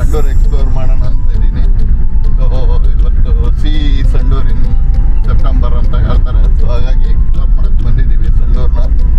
Sandur explore ಮಾಡೋಣ ಅಂತ ಇದ್ದೀನಿ. ಸೊ ಇವತ್ತು ಸಂಡೂರ್ ಇನ್ ಸೆಪ್ಟೆಂಬರ್ ಅಂತ ಹೇಳ್ತಾರೆ. ಸೊ ಹಾಗಾಗಿ ಎಕ್ಸ್ಪ್ಲೋರ್ ಮಾಡೋಕ್ಕೆ ಬಂದಿದ್ದೀವಿ ಸಂಡೂರನ್ನ.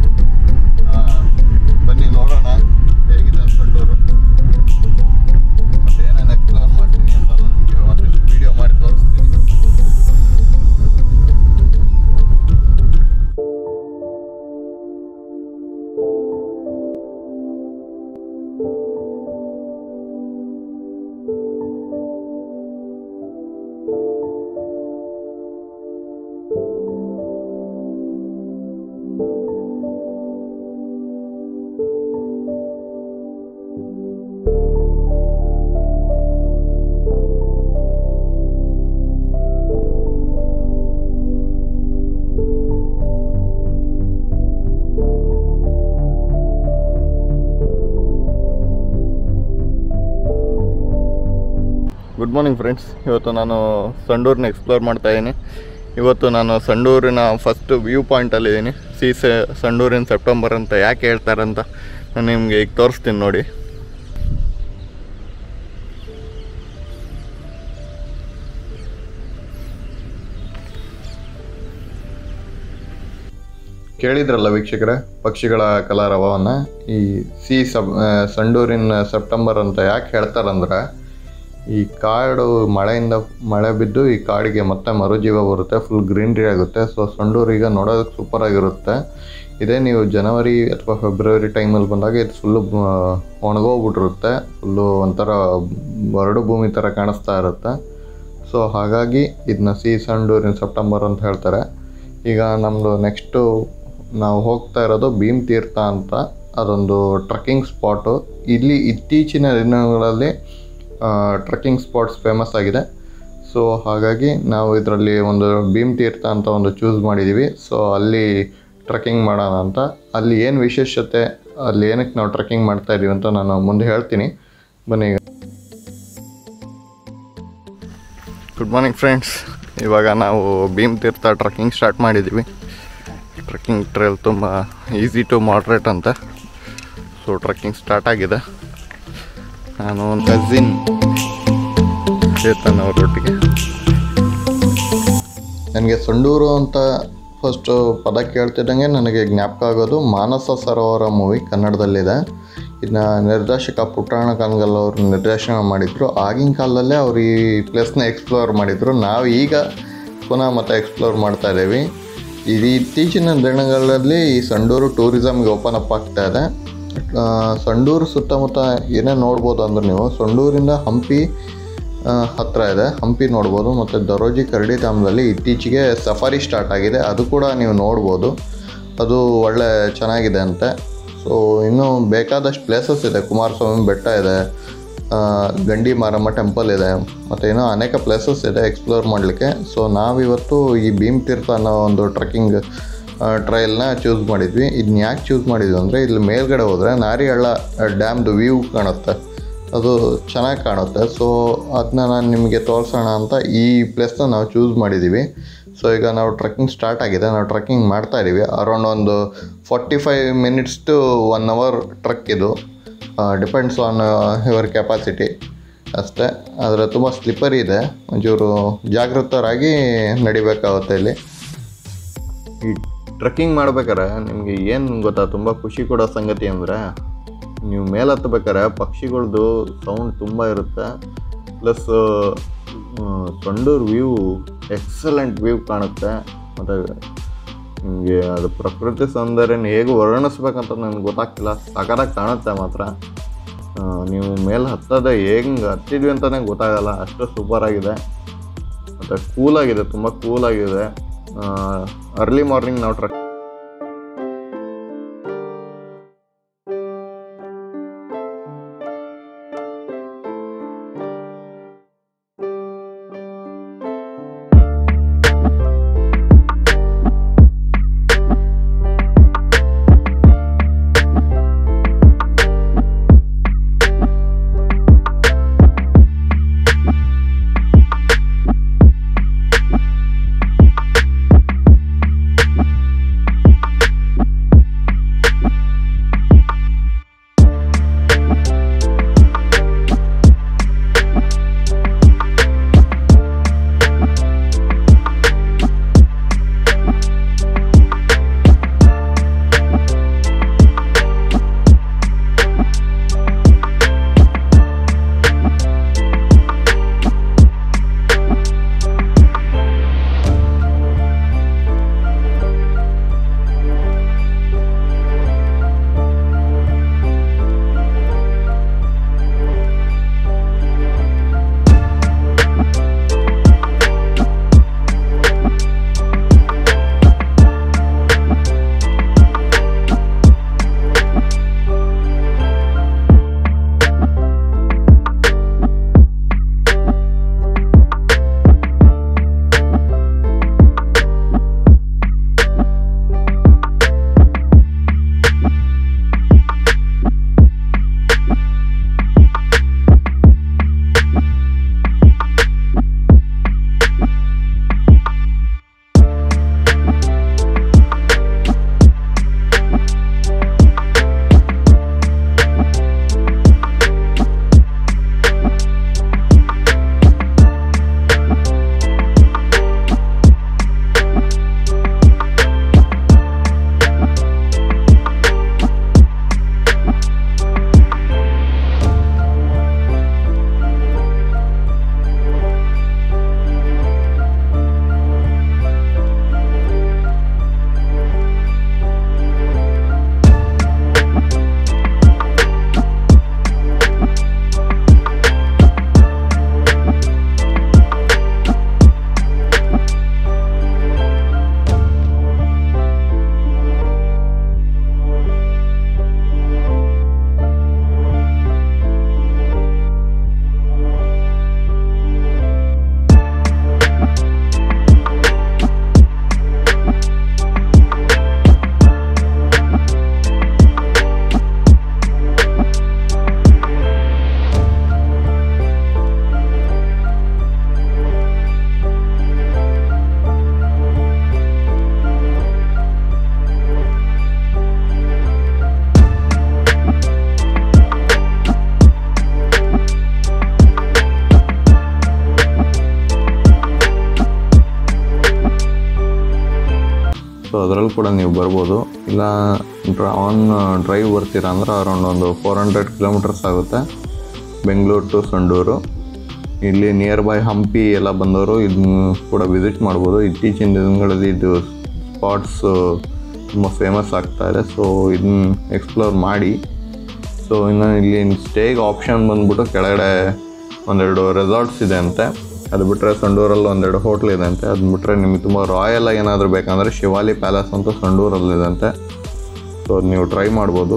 ಬನ್ನಿ ನೋಡೋಣ ಹೇಗಿದೆ ಸಂಡೂರು, ಮತ್ತು ಏನೇನು ಎಕ್ಸ್ಪ್ಲೋರ್ ಮಾಡ್ತೀನಿ ಅಂತ ನಿಮಗೆ ಒಂದಿಷ್ಟು ವೀಡಿಯೋ ಮಾಡಿ ತೋರಿಸ್ತೀನಿ. Good morning friends. ಇವತ್ತು ನಾನು ಸಂಡೂರನ್ನ ಎಕ್ಸ್ಪ್ಲೋರ್ ಮಾಡ್ತಾಯಿದ್ದೀನಿ. ಇವತ್ತು ನಾನು ಸಂಡೂರಿನ ಫಸ್ಟ್ ವ್ಯೂ ಪಾಯಿಂಟಲ್ಲಿದ್ದೀನಿ. ಸಂಡೂರ್ ಇನ್ ಸೆಪ್ಟೆಂಬರ್ ಅಂತ ಯಾಕೆ ಹೇಳ್ತಾರೆ ಅಂತ ನಾನು ನಿಮಗೆ ಈಗ ತೋರಿಸ್ತೀನಿ ನೋಡಿ. ಕೇಳಿದ್ರಲ್ಲ ವೀಕ್ಷಕರೇ, ಪಕ್ಷಿಗಳ ಕಲರವವನ್ನು. ಈ ಸಂಡೂರಿನ ಸೆಪ್ಟೆಂಬರ್ ಅಂತ ಯಾಕೆ ಹೇಳ್ತಾರಂದ್ರೆ, ಈ ಕಾಡು ಮಳೆ ಬಿದ್ದು ಈ ಕಾಡಿಗೆ ಮತ್ತೆ ಮರುಜೀವ ಬರುತ್ತೆ, ಫುಲ್ ಗ್ರೀನ್ರಿ ಆಗುತ್ತೆ. ಸೊ ಸಂಡೂರು ಈಗ ನೋಡೋದಕ್ಕೆ ಸೂಪರಾಗಿರುತ್ತೆ. ಇದೇ ನೀವು ಜನವರಿ ಅಥವಾ ಫೆಬ್ರವರಿ ಟೈಮಲ್ಲಿ ಬಂದಾಗ ಇದು ಫುಲ್ಲು ಒಣಗೋಗ್ಬಿಟ್ಟಿರುತ್ತೆ, ಫುಲ್ಲು ಒಂಥರ ಬರಡು ಭೂಮಿ ಥರ ಕಾಣಿಸ್ತಾ ಇರುತ್ತೆ. ಸೊ ಹಾಗಾಗಿ ಇದನ್ನ ಸಂಡೂರ್ ಇನ್ ಸೆಪ್ಟೆಂಬರ್ ಅಂತ ಹೇಳ್ತಾರೆ. ಈಗ ನಮ್ಮದು ನೆಕ್ಸ್ಟು ನಾವು ಹೋಗ್ತಾ ಇರೋದು ಭೀಮ್ ತೀರ್ಥ ಅಂತ, ಅದೊಂದು ಟ್ರಕ್ಕಿಂಗ್ ಸ್ಪಾಟು. ಇಲ್ಲಿ ಇತ್ತೀಚಿನ ದಿನಗಳಲ್ಲಿ ಟ್ರಕ್ಕಿಂಗ್ ಸ್ಪಾಟ್ಸ್ ಫೇಮಸ್ ಆಗಿದೆ. ಸೊ ಹಾಗಾಗಿ ನಾವು ಇದರಲ್ಲಿ ಒಂದು ಭೀಮ್ ತೀರ್ಥ ಅಂತ ಒಂದು ಚೂಸ್ ಮಾಡಿದ್ದೀವಿ. ಸೊ ಅಲ್ಲಿ ಟ್ರಕ್ಕಿಂಗ್ ಮಾಡೋಣ ಅಂತ. ಅಲ್ಲಿ ಏನು ವಿಶೇಷತೆ, ಅಲ್ಲಿ ಏನಕ್ಕೆ ನಾವು ಟ್ರಕ್ಕಿಂಗ್ ಮಾಡ್ತಾ ಇದ್ದೀವಿ ಅಂತ ನಾನು ಮುಂದೆ ಹೇಳ್ತೀನಿ. ಬನ್ನಿ. Good morning friends. ಇವಾಗ ನಾವು ಭೀಮ್ ತೀರ್ಥ ಟ್ರಕ್ಕಿಂಗ್ ಸ್ಟಾರ್ಟ್ ಮಾಡಿದ್ದೀವಿ. ಟ್ರಕ್ಕಿಂಗ್ ಟ್ರೇಲ್ ತುಂಬ ಈಸಿ ಟು ಮಾಡ್ರೇಟ್ ಅಂತ. ಸೊ ಟ್ರಕ್ಕಿಂಗ್ ಸ್ಟಾರ್ಟ್ ಆಗಿದೆ. ನಾನು ಒಂದು ಕಸಿನ್ ಚೇತನ್ ಅವರೊಟ್ಟಿಗೆ. ನನಗೆ ಸಂಡೂರು ಅಂತ ಫಸ್ಟು ಪದ ಕೇಳ್ತಿದ್ದಂಗೆ ನನಗೆ ಜ್ಞಾಪಕ ಆಗೋದು ಮಾನಸ ಸರೋವರ ಮೂವಿ, ಕನ್ನಡದಲ್ಲಿದೆ. ಇದನ್ನ ನಿರ್ದೇಶಕ ಪುಟ್ಟಣ್ಣ ಕನಗಲ್ ಅವರು ನಿರ್ದೇಶನ ಮಾಡಿದರು. ಆಗಿನ ಕಾಲದಲ್ಲೇ ಅವರು ಈ ಪ್ಲೇಸ್ನ ಎಕ್ಸ್ಪ್ಲೋರ್ ಮಾಡಿದರು. ನಾವು ಈಗ ಪುನಃ ಮತ್ತೆ ಎಕ್ಸ್ಪ್ಲೋರ್ ಮಾಡ್ತಾ ಇದ್ದೀವಿ. ಇದು ಇತ್ತೀಚಿನ ದಿನಗಳಲ್ಲಿ ಈ ಸಂಡೂರು ಟೂರಿಸಮ್ಗೆ ಓಪನ್ ಅಪ್ ಆಗ್ತಾ ಇದೆ. ಸಂಡೂರು ಸುತ್ತಮುತ್ತ ಏನೇ ನೋಡ್ಬೋದು ಅಂದ್ರೆ ನೀವು ಸಂಡೂರಿಂದ ಹಂಪಿ ಹತ್ತಿರ ಇದೆ, ಹಂಪಿ ನೋಡ್ಬೋದು. ಮತ್ತು ದರೋಜಿ ಕರಡಿಧಾಮದಲ್ಲಿ ಇತ್ತೀಚೆಗೆ ಸಫಾರಿ ಸ್ಟಾರ್ಟ್ ಆಗಿದೆ, ಅದು ಕೂಡ ನೀವು ನೋಡ್ಬೋದು. ಅದು ಒಳ್ಳೆ ಚೆನ್ನಾಗಿದೆ ಅಂತೆ. ಸೊ ಇನ್ನೂ ಬೇಕಾದಷ್ಟು ಪ್ಲೇಸಸ್ ಇದೆ. ಕುಮಾರಸ್ವಾಮಿ ಬೆಟ್ಟ ಇದೆ, ಗಂಡಿ ಮಾರಮ್ಮ ಟೆಂಪಲ್ ಇದೆ, ಮತ್ತು ಇನ್ನೂ ಅನೇಕ ಪ್ಲೇಸಸ್ ಇದೆ ಎಕ್ಸ್ಪ್ಲೋರ್ ಮಾಡಲಿಕ್ಕೆ. ಸೊ ನಾವಿವತ್ತು ಈ ಭೀಮ್ ತೀರ್ಥ ಅನ್ನೋ ಒಂದು ಟ್ರಕ್ಕಿಂಗ್ ಟ್ರಯಲ್ನ ಚೂಸ್ ಮಾಡಿದ್ವಿ. ಇದನ್ನ ಯಾಕೆ ಚೂಸ್ ಮಾಡಿದ್ವಿ ಅಂದರೆ, ಇಲ್ಲಿ ಮೇಲ್ಗಡೆ ಹೋದರೆ ನಾರಿಹಳ್ಳ ಡ್ಯಾಮ್ದು ವ್ಯೂ ಕಾಣುತ್ತೆ, ಅದು ಚೆನ್ನಾಗಿ ಕಾಣುತ್ತೆ. ಸೊ ಅದನ್ನ ನಾನು ನಿಮಗೆ ತೋರಿಸೋಣ ಅಂತ ಈ ಪ್ಲೇಸ್ನ ನಾವು ಚೂಸ್ ಮಾಡಿದ್ದೀವಿ. ಸೊ ಈಗ ನಾವು ಟ್ರಕ್ಕಿಂಗ್ ಸ್ಟಾರ್ಟ್ ಆಗಿದೆ, ನಾವು ಟ್ರಕ್ಕಿಂಗ್ ಮಾಡ್ತಾ ಇದ್ದೀವಿ. ಅರೌಂಡ್ ಒಂದು 45 minutes to 1 hour ಟ್ರಕ್ ಇದು. ಡಿಪೆಂಡ್ಸ್ ಆನ್ ಯುವರ್ ಕೆಪಾಸಿಟಿ ಅಷ್ಟೇ. ಆದರೆ ತುಂಬ ಸ್ಲಿಪ್ಪರಿ ಇದೆ, ಒಂಚೂರು ಜಾಗೃತರಾಗಿ ನಡಿಬೇಕಾಗುತ್ತೆ ಇಲ್ಲಿ. ಈ ಟ್ರಕ್ಕಿಂಗ್ ಮಾಡ್ಬೇಕಾರೆ ನಿಮಗೆ ಏನು ಗೊತ್ತಾ, ತುಂಬ ಖುಷಿ ಕೊಡೋ ಸಂಗತಿ ಅಂದರೆ, ನೀವು ಮೇಲೆ ಹತ್ತಬೇಕಾರೆ ಪಕ್ಷಿಗಳದ್ದು ಸೌಂಡ್ ತುಂಬ ಇರುತ್ತೆ. Plus Sandur view excellent view ಕಾಣುತ್ತೆ. ಮತ್ತು ನಿಮಗೆ ಅದು ಪ್ರಕೃತಿ ಸೌಂದರ್ಯನ ಹೇಗೆ ವರ್ಣಿಸ್ಬೇಕಂತ ನನಗೆ ಗೊತ್ತಾಗ್ತಿಲ್ಲ, ಸಖತ್ತಾಗಿ ಕಾಣುತ್ತೆ ಮಾತ್ರ. ನೀವು ಮೇಲೆ ಹತ್ತೋದೇ ಹೆಂಗೆ ಹತ್ತಿದ್ವಿ ಅಂತಲೇ ಗೊತ್ತಾಗಲ್ಲ, ಅಷ್ಟು ಸೂಪರಾಗಿದೆ. ಮತ್ತು ಕೂಲಾಗಿದೆ, ತುಂಬ ಕೂಲಾಗಿದೆ. ಅರ್ಲಿ ಮಾರ್ನಿಂಗ್ ನಾವು ಟ್ರಕ್ ಸೊ ಅದರಲ್ಲಿ ಕೂಡ ನೀವು ಬರ್ಬೋದು. ಇಲ್ಲ ಆನ್ ಡ್ರೈವ್ ಬರ್ತೀರಾ ಅಂದರೆ ಅರೌಂಡ್ ಒಂದು 400 ಕಿಲೋಮೀಟರ್ಸ್ ಆಗುತ್ತೆ ಬೆಂಗಳೂರು ಟು ಸಂಡೂರು. ಇಲ್ಲಿ ನಿಯರ್ ಬೈ ಹಂಪಿ ಎಲ್ಲ ಬಂದವರು ಇದನ್ನು ಕೂಡ ವಿಸಿಟ್ ಮಾಡ್ಬೋದು. ಇತ್ತೀಚಿನ ದಿನಗಳಲ್ಲಿ ಇದು ಸ್ಪಾಟ್ಸು ತುಂಬ ಫೇಮಸ್ ಆಗ್ತಾಯಿದೆ. ಸೊ ಇದನ್ನ ಎಕ್ಸ್ಪ್ಲೋರ್ ಮಾಡಿ. ಸೊ ಇನ್ನು ಇಲ್ಲಿ ಸ್ಟೇಗೆ ಆಪ್ಷನ್ ಬಂದ್ಬಿಟ್ಟು ಕೆಳಗಡೆ ಒಂದೆರಡು ರೆಸಾರ್ಟ್ಸ್ ಇದೆ ಅಂತೆ. ಅದು ಬಿಟ್ಟರೆ ಸಂಡೂರಲ್ಲಿ ಒಂದೆರಡು ಹೋಟ್ಲ್ ಇದೆ ಅಂತೆ. ಅದು ಬಿಟ್ಟರೆ ನಿಮಗೆ ತುಂಬ ರಾಯಲಾಗಿ ಏನಾದರೂ ಬೇಕಂದರೆ ಶಿವಾಲಿ ಪ್ಯಾಲೇಸ್ ಅಂತ ಸಂಡೂರಲ್ಲಿದೆ ಅಂತೆ. ಸೊ ಅದು ನೀವು ಟ್ರೈ ಮಾಡ್ಬೋದು.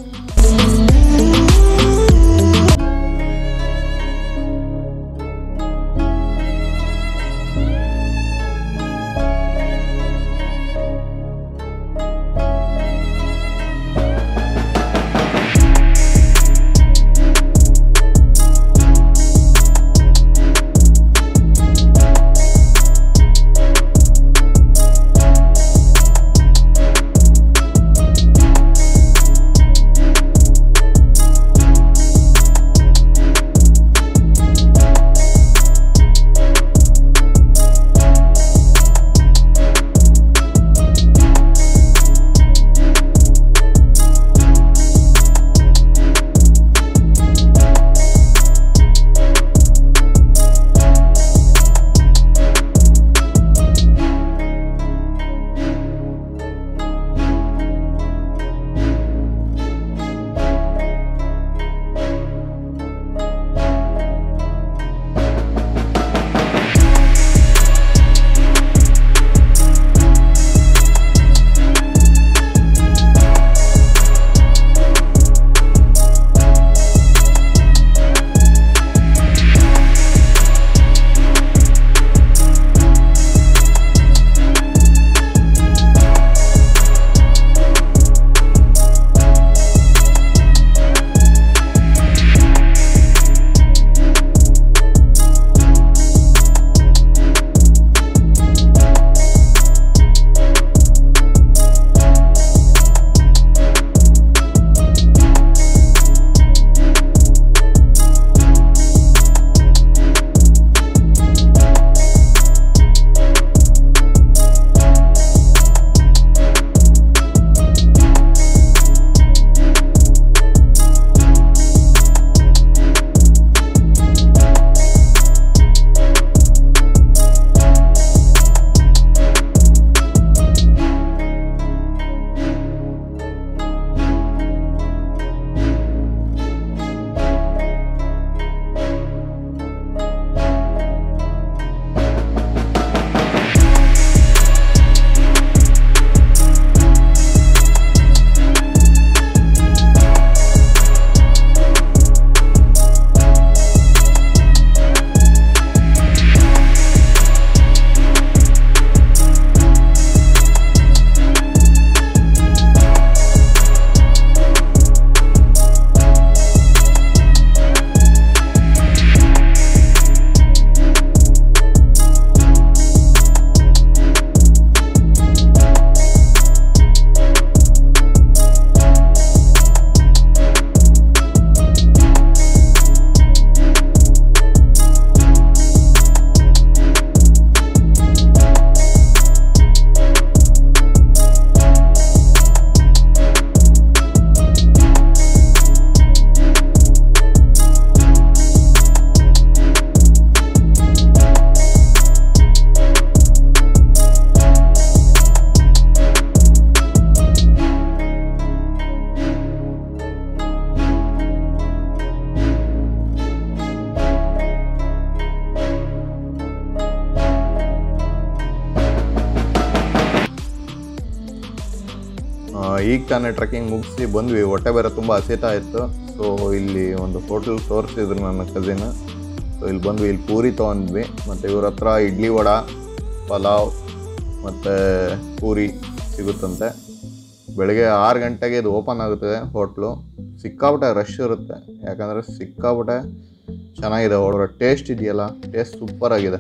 ಈಗ ತಾನೇ ಟ್ರೆಕ್ಕಿಂಗ್ ಮುಗಿಸಿ ಬಂದ್ವಿ. ಹೊಟ್ಟೆ ಬೇರೆ ತುಂಬ ಹಸಿತಾ ಇತ್ತು. ಸೊ ಇಲ್ಲಿ ಒಂದು ಹೋಟೆಲ್ ತೋರಿಸಿದ್ರು ನನ್ನ ಕಸಿನ್. ಸೊ ಇಲ್ಲಿ ಬಂದ್ವಿ, ಇಲ್ಲಿ ಪೂರಿ ತೊಗೊಂಡ್ವಿ. ಮತ್ತು ಇವ್ರ ಹತ್ರ ಇಡ್ಲಿ ವಡ, ಪಲಾವ್ ಮತ್ತು ಪೂರಿ ಸಿಗುತ್ತಂತೆ. ಬೆಳಗ್ಗೆ 6 ಗಂಟೆಗೆ ಇದು ಓಪನ್ ಆಗುತ್ತದೆ ಹೋಟ್ಲು. ಸಿಕ್ಕಾಪಟ್ಟೆ ರಶ್ ಇರುತ್ತೆ, ಯಾಕಂದರೆ ಸಿಕ್ಕಾಪಟ್ಟೆ ಚೆನ್ನಾಗಿದೆ. ಅವರ ಟೇಸ್ಟ್ ಇದೆಯಲ್ಲ, ಟೇಸ್ಟ್ ಸೂಪರಾಗಿದೆ.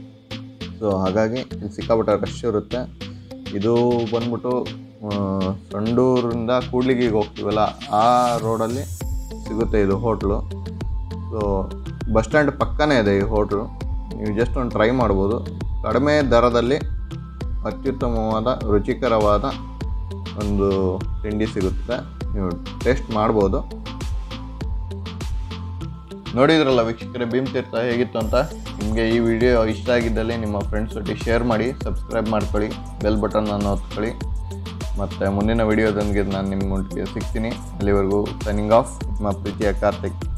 ಸೊ ಹಾಗಾಗಿ ಇಲ್ಲಿ ಸಿಕ್ಕಾಪಟ್ಟೆ ರಶ್ ಇರುತ್ತೆ. ಇದು ಬಂದ್ಬಿಟ್ಟು ಸಂಡೂರಿಂದ ಕೂಡ್ಲಿಗಿಗೆ ಹೋಗ್ತೀವಲ್ಲ ಆ ರೋಡಲ್ಲಿ ಸಿಗುತ್ತೆ ಇದು ಹೋಟ್ಲು. ಸೊ ಬಸ್ ಸ್ಟ್ಯಾಂಡ್ ಪಕ್ಕನೇ ಇದೆ ಈ ಹೋಟ್ಲು. ನೀವು ಜಸ್ಟ್ ಒಂದು ಟ್ರೈ ಮಾಡ್ಬೋದು. ಕಡಿಮೆ ದರದಲ್ಲಿ ಅತ್ಯುತ್ತಮವಾದ ರುಚಿಕರವಾದ ಒಂದು ತಿಂಡಿ ಸಿಗುತ್ತೆ. ನೀವು ಟೇಸ್ಟ್ ಮಾಡ್ಬೋದು. ನೋಡಿದ್ರಲ್ಲ ವೀಕ್ಷಕರೇ, ಭೀಮ್ ತೀರ್ಥ ಹೇಗಿತ್ತು ಅಂತ. ನಿಮಗೆ ಈ ವಿಡಿಯೋ ಇಷ್ಟ ಆಗಿದ್ದಲ್ಲಿ ನಿಮ್ಮ ಫ್ರೆಂಡ್ಸ್ ಒಟ್ಟಿಗೆ ಶೇರ್ ಮಾಡಿ, ಸಬ್ಸ್ಕ್ರೈಬ್ ಮಾಡ್ಕೊಳ್ಳಿ, ಬೆಲ್ ಬಟನನ್ನು ಒತ್ಕೊಳ್ಳಿ. ಮತ್ತು ಮುಂದಿನ ವಿಡಿಯೋದೊಂದಿಗೆ ನಾನು ನಿಮ್ಮೊಟ್ಟಿಗೆ ಸಿಗ್ತೀನಿ. ಅಲ್ಲಿವರೆಗೂ ಸೈನಿಂಗ್ ಆಫ್, ನಿಮ್ಮ ಪ್ರೀತಿಯ ಕಾರ್ತಿಕ್.